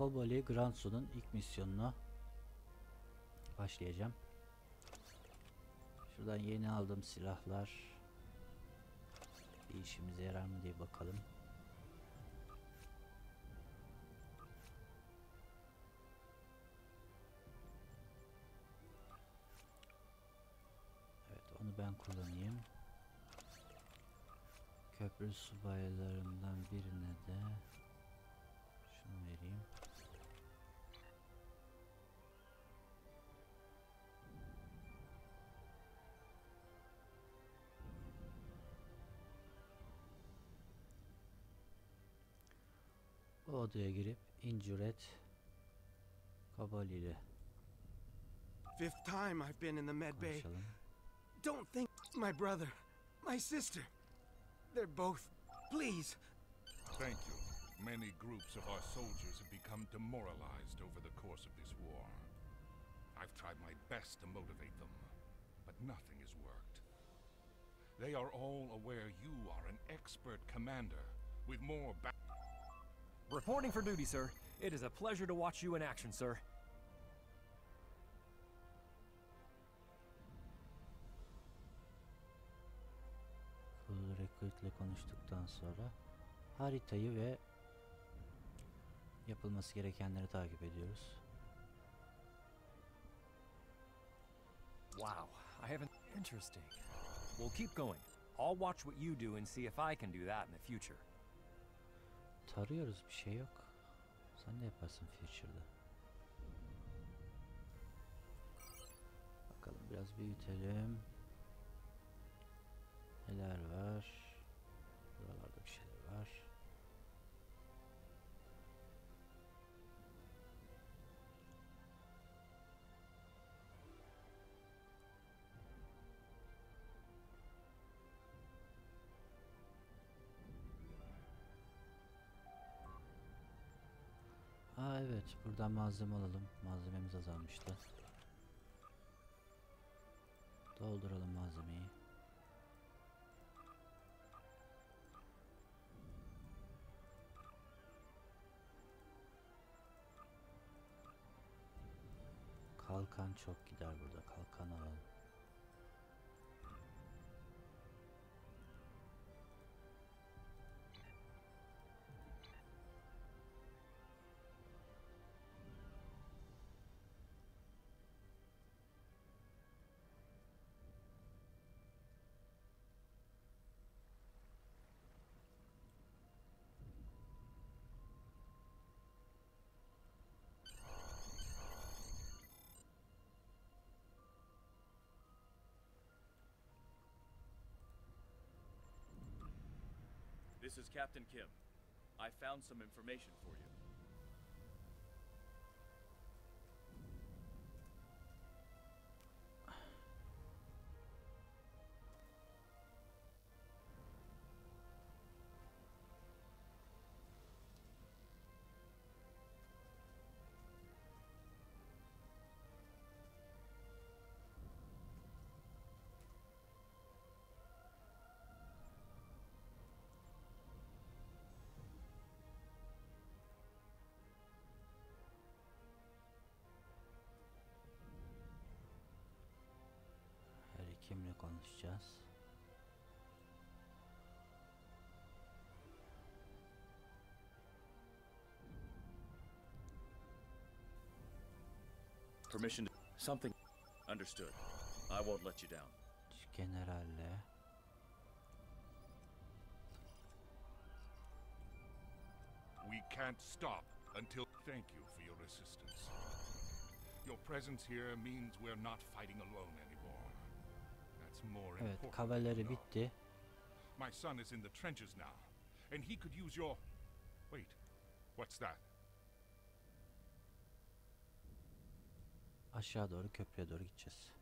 Koboli Gransu'nun ilk misyonuna başlayacağım. Şuradan yeni aldığım silahlar bir işimize yarar mı diye bakalım. Evet, onu ben kullanayım. Köprü subaylarımdan birine de şunu vereyim. O odaya girip Injured Koboli ile Fifth time I've been in the med bay. konuşalım. Don't think my brother, my sister. They're both. Please. Thank you. Many groups of our soldiers have become demoralized over the course of this war. I've tried my best to motivate them, but nothing has worked. They are all aware you are an expert commander with more Reporting for duty, sir. It is a pleasure to watch you in action, sir. Cool Recruit ile konuştuktan sonra haritayı ve yapılması gerekenleri takip ediyoruz. Wow, I haven't. Interesting. We'll keep going. I'll watch what you do and see if I can do that in the future. Tarıyoruz, bir şey yok. Sen ne yaparsın Future'da? Bakalım, biraz büyütelim. Neler var? Buralarda bir şeyler var. Aa evet, buradan malzeme alalım. Malzememiz azalmıştı. Dolduralım malzemeyi. Kalkan çok gider burada. Kalkan alalım. This is Captain Kim. I found some information for you. Kimle konuşacağız? Permission to... Something... Understood. I won't let you down. Generalle. We can't stop until... Thank you for your assistance. Your presence here means we're not fighting alone anymore. That's more Evet, important. kavalleri bitti. My son is in the trenches now, and he could use your... Wait, what's that? Aşağı doğru, köprüye doğru gideceğiz.